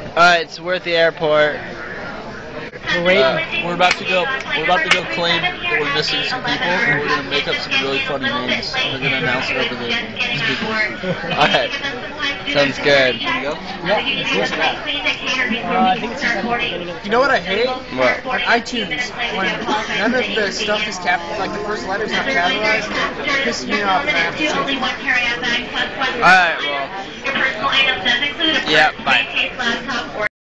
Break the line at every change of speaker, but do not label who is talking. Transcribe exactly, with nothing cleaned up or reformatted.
Alright, so we're at the airport.
We're waiting.
Uh, we're about to go. We're about to go claim that we're missing some people, and we're gonna make up some really funny names. And we're gonna announce it over the speakers.
Alright, sounds good.
Can you go?
Uh, I think it's just beginning of
You know what I hate?
What?
On iTunes, when none of the stuff is cap, like the first letter's not capitalized, it pisses me off.
Alright, well. Yeah, bye.